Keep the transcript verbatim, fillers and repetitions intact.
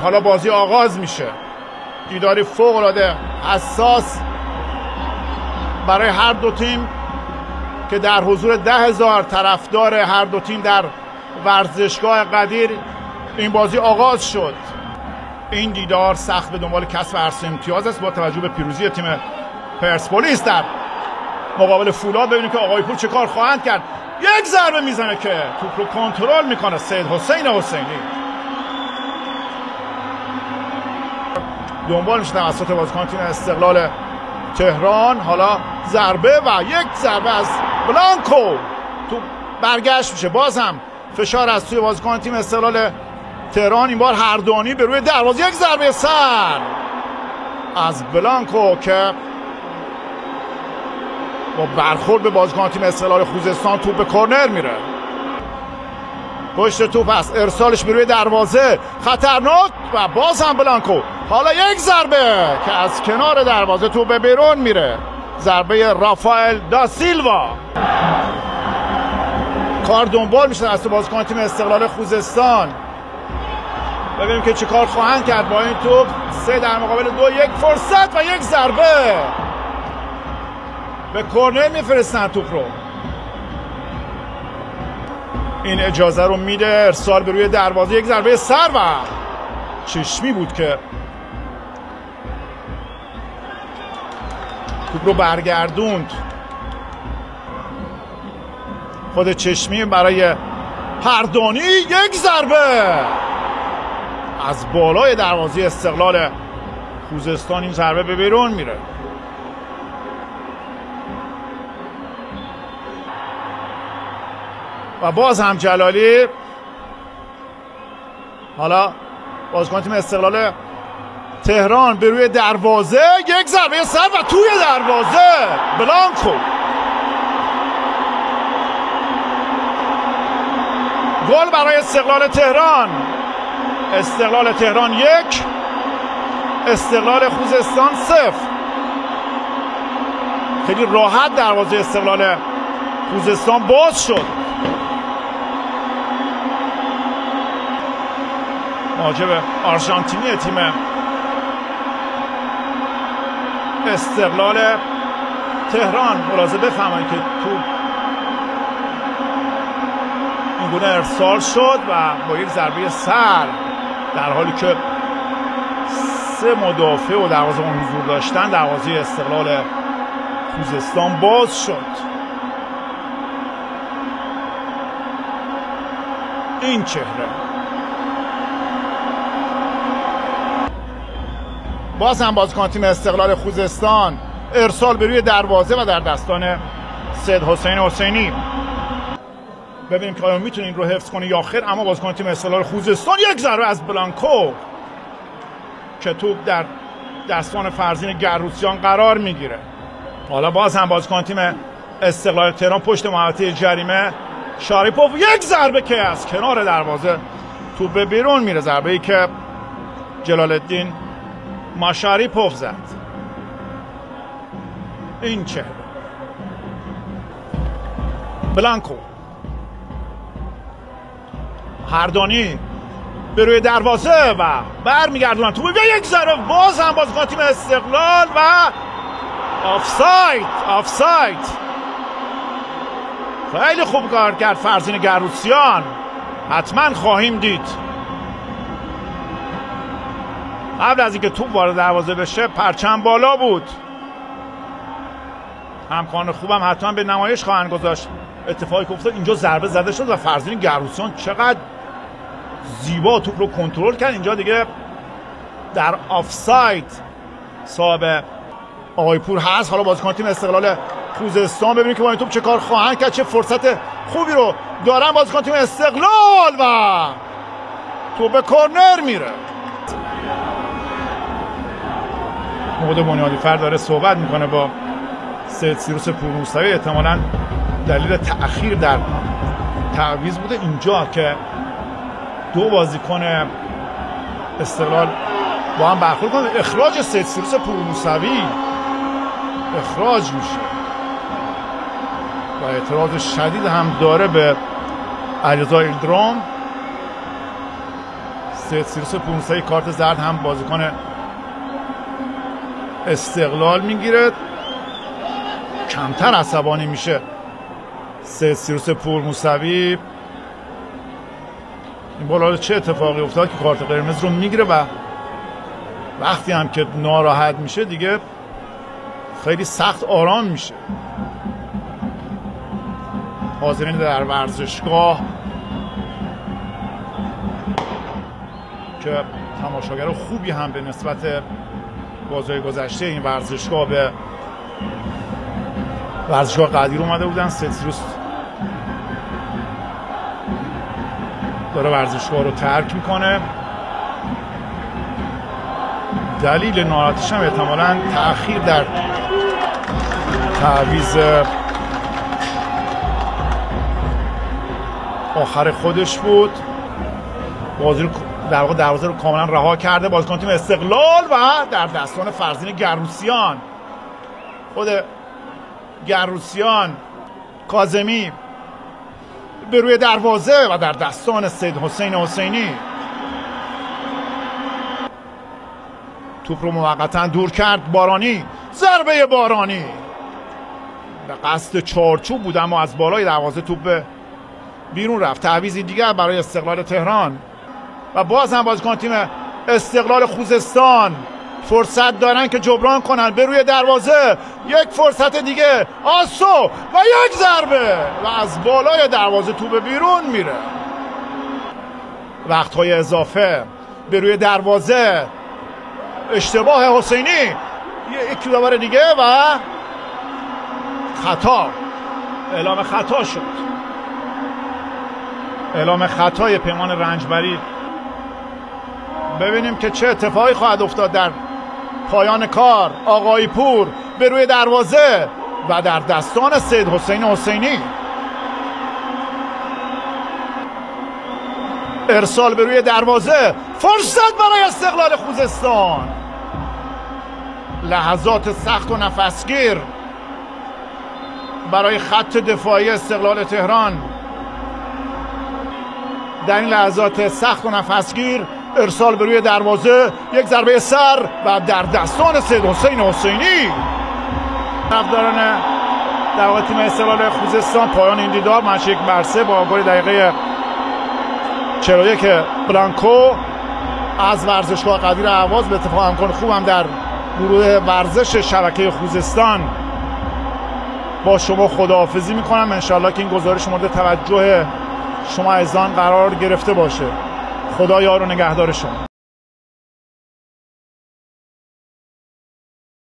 حالا بازی آغاز میشه. دیداری فوق العاده حساس برای هر دو تیم که در حضور ده هزار طرفدار هر دو تیم در ورزشگاه قدیر این بازی آغاز شد. این دیدار سخت به دنبال کسب هر سه امتیاز است با توجه به پیروزی تیم پرسپولیس در مقابل فولاد. ببینیم که آقای پور چه کار خواهند کرد. یک ضربه میزنه که توپ رو کنترل میکنه سید حسین حسینی. دنبال میشه توسط بازیکن تیم استقلال تهران. حالا ضربه و یک ضربه از بلانکو. توپ برگشت میشه. باز هم فشار از توی بازیکن تیم استقلال تهران. این بار هردانی به روی دروازه. یک ضربه سر از بلانکو که با برخورد به بازیکن تیم استقلال خوزستان توپ به کرنر میره. پشت توپ است. ارسالش به روی دروازه خطرناک و باز هم بلانکو. حالا یک ضربه که از کنار دروازه توپ به بیرون میره. ضربه رافائل دا سیلوا. کار دنبال میشه از بازیکن تیم استقلال خوزستان. ببینیم که چه کار خواهند کرد با این توپ. سه در مقابل دو. یک فرصت و یک ضربه به کرنر میفرستن توپ رو. این اجازه رو میده. ارسال به روی دروازه. یک ضربه سر و چشمی بود که توپ رو برگردوند. خود چشمی برای هردانی. یک ضربه از بالای دروازه استقلال خوزستان. این ضربه به بیرون میره. و باز هم جلالی. حالا بازیکن تیم استقلال تهران به روی دروازه. یک ضربه سر و توی دروازه بلانکو. گل برای استقلال تهران. استقلال تهران یک، استقلال خوزستان صفر. خیلی راحت دروازه استقلال خوزستان باز شد. مهاجم آرژانتینی تیم استقلال تهران ملاحظه بفهمید که تو این گونه ارسال شد و با یک ضربه سر در حالی که سه مدافع و دروازه‌بان حضور داشتن دروازه استقلال خوزستان باز شد. این چهره باز هم بازیکن تیم استقلال خوزستان. ارسال به روی دروازه و در دستان سید حسین حسینی. ببینیم که آیا میتونه این رو حفظ کنه یا خیر. اما بازیکن تیم استقلال خوزستان. یک ضربه از بلانکو که توپ در دستان فرزین گروسیان قرار میگیره. حالا باز هم بازیکن تیم استقلال تهران پشت محوطه جریمه. شاریپوف. یک ضربه که از کنار دروازه توپ به بیرون میره. ضربه ای که جلال الدین ماشاریپوف زد. این چه بلانکو. هردانی به روی دروازه و برمیگردونن توپ به یک ضربه. باز هم بازیکن تیم استقلال و آفساید. آفساید. خیلی خوب کار کرد فرزین گروسیان. حتما خواهیم دید. قبل از اینکه توپ وارد دروازه بشه پرچم بالا بود. همکاران خوبم حتما به نمایش خواهند گذاشت اتفاقی که افتاد. اینجا ضربه زده شد و فرزین گروسیان چقدر زیبا توپ رو کنترل کرد. اینجا دیگه در آفساید صاحب آقای پور هست. حالا بازیکن تیم استقلال خوزستان ببینید که با این توپ چه کار خواهند کرد. چه فرصت خوبی رو دارن بازیکن تیم استقلال و توپ به کرنر میره. محمد بنیادی فرد داره صحبت میکنه با سید سیروس پورموسوی. احتمالاً دلیل تأخیر در تعویض بوده اینجا که دو بازیکن استقلال با هم برخورد کنن. اخراج سید سیروس پورموسوی اخراج میشه و اعتراض شدید هم داره به علیرضا ایلدرام. سید سیروس پونسه کارت زرد هم بازیکن استقلال میگیره، کمتر عصبانی میشه سید سیروس پور موسوی. این بالا چه اتفاقی افتاد که کارت قرمز رو میگیره و وقتی هم که ناراحت میشه دیگه خیلی سخت آرام میشه. حاضرین در ورزشگاه که تماشاگر خوبی هم به نسبت بازهای گذشته این ورزشگاه به ورزشگاه قدیر اومده بودن. سید سیروس داره ورزشگاه رو ترک میکنه. دلیل ناراحتیش هم احتمالاً تأخیر در تعویض آخر خودش بود. بازی رو در واقع دروازه رو کاملا رها کرده بازیکن تیم استقلال و در دستان فرزین گروسیان. خود گروسیان کاظمی به روی دروازه و در دستان سید حسین حسینی توپ رو موقتا دور کرد. بارانی، ضربه بارانی به قصد چارچوب بود اما از بالای دروازه توپ بیرون رفت. تعویضی دیگر برای استقلال تهران و باز هم بازیکن تیم استقلال خوزستان فرصت دارن که جبران کنن. به روی دروازه یک فرصت دیگه، آسو و یک ضربه و از بالای دروازه توپ بیرون میره. وقتهای اضافه به روی دروازه، اشتباه حسینی، یک دوباره دیگه و خطا، اعلام خطا شد. اعلام خطای پیمان رنجبری. ببینیم که چه اتفاقی خواهد افتاد در پایان کار. آقای پور به روی دروازه و در دستان سید حسین حسینی. ارسال به روی دروازه، فرصت برای استقلال خوزستان. لحظات سخت و نفسگیر برای خط دفاعی استقلال تهران. در این لحظات سخت و نفسگیر ارسال به روی دروازه، یک ضربه سر و در دستان سید حسین حسینی. طرفداران در واقع تیم استقلال خوزستان پایان این دیدار مچ یک بر سه با گل دقیقه چهل و یک بلانکو از ورزشگاه قدیر اهواز. به اتفاق همکار خوبم در گروه ورزش شبکه خوزستان با شما خداحافظی میکنم. انشالله که این گزارش مورد توجه شما عزیزان قرار گرفته باشه. خدا یار و نگهدار شما.